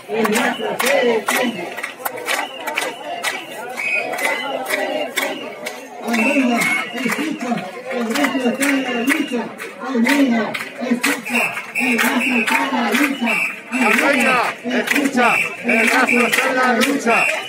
el nuestro se defiende. Almeida, escucha, el nuestro está en la lucha. Almeida, escucha, el nuestro está en la lucha. Almeida, escucha, el nuestro está en la lucha.